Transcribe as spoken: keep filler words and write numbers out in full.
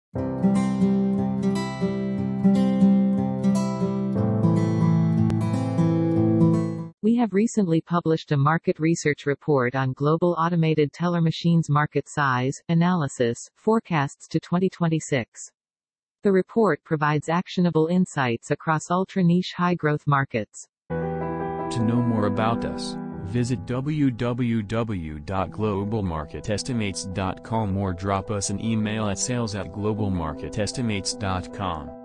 We have recently published a market research report on global automated teller machines market size, analysis, forecasts to twenty twenty-six. The report provides actionable insights across ultra-niche high-growth markets. To know more about us, visit w w w dot global market estimates dot com or drop us an email at sales at global market estimates dot com.